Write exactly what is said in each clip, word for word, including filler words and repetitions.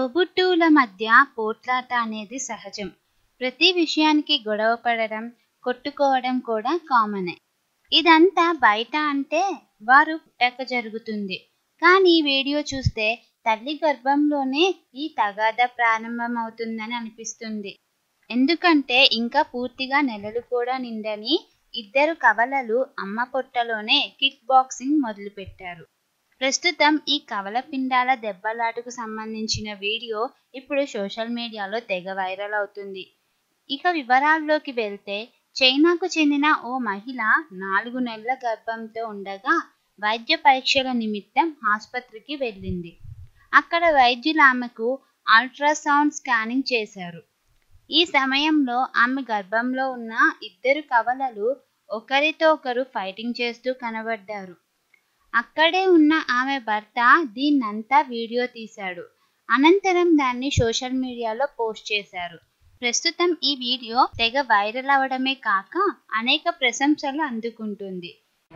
తోబుట్టువుల మధ్య పోట్లాట అనేది సహజం. ప్రతి విషయానికి గొడవ పడడం, కొట్టుకోవడం కూడా కామనే. ఇదంతా బయట అంటే వారు పుట్టాక జరుగుతుంది. కానీ వీడియో చూస్తే తల్లి గర్భంలోనే ఈ తగాదా ప్రారంభమవుతుందని అనిపిస్తుంది. ఎందుకంటే ఇంకా పూర్తిగా నెలలు కూడా నిండని ఇద్దరు కవలలు అమ్మ పొట్టలోనే కిక్ బాక్సింగ్ మొదలుపెట్టారు. ప్రస్తుతం ఈ కవల పిండాల దెబ్బలాటకు సంబంధించిన వీడియో ఇప్పుడు సోషల్ మీడియాలో తెగ వైరల్ అవుతుంది. ఇక వివరాల్లోకి వెళ్తే, చైనాకు చెందిన ఓ మహిళ నాలుగు నెలల గర్భంతో ఉండగా వైద్య పరీక్షల నిమిత్తం ఆసుపత్రికి వెళ్ళింది. అక్కడ వైద్యులు ఆమెకు అల్ట్రాసౌండ్ స్కానింగ్ చేశారు. ఈ సమయంలో ఆమె గర్భంలో ఉన్న ఇద్దరు కవలలు ఒకరితో ఒకరు ఫైటింగ్ చేస్తూ కనబడ్డారు. అక్కడే ఉన్న ఆమె భర్త దీన్నంతా వీడియో తీశాడు. అనంతరం దాన్ని సోషల్ మీడియాలో పోస్ట్ చేశారు. ప్రస్తుతం ఈ వీడియో తెగ వైరల్ అవడమే కాక అనేక ప్రశంసలు అందుకుంటుంది.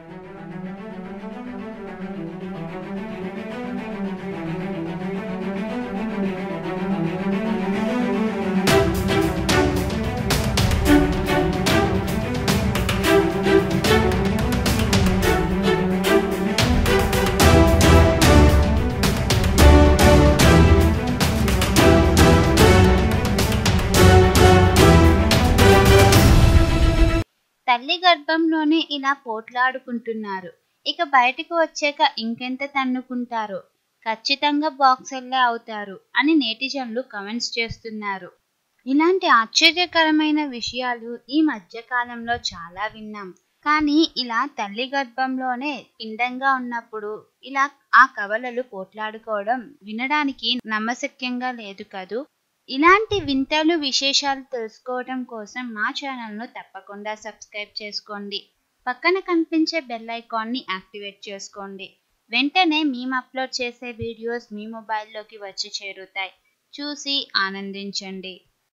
తల్లి గర్భంలోనే ఇలా పోట్లాడుకుంటున్నారు. ఇక బయటకు వచ్చాక ఇంకెంత తన్నుకుంటారో. ఖచ్చితంగా బాక్సర్లే అవుతారు అని నెటిజన్లు కామెంట్స్ చేస్తున్నారు. ఇలాంటి ఆశ్చర్యకరమైన విషయాలు ఈ మధ్య కాలంలో చాలా విన్నాం. కానీ ఇలా తల్లి గర్భంలోనే పిండంగా ఉన్నప్పుడు ఇలా ఆ కవలలు పోట్లాడుకోవడం వినడానికి నమ్మశక్యంగా లేదు కదూ. ఇలాంటి వింతలు విశేషాలు తెలుసుకోవడం కోసం మా ఛానల్ను తప్పకుండా సబ్స్క్రైబ్ చేసుకోండి. పక్కన కనిపించే బెల్ ఐకాన్ని యాక్టివేట్ చేసుకోండి. వెంటనే మేము అప్లోడ్ చేసే వీడియోస్ మీ మొబైల్లోకి వచ్చి చేరుతాయి. చూసి ఆనందించండి.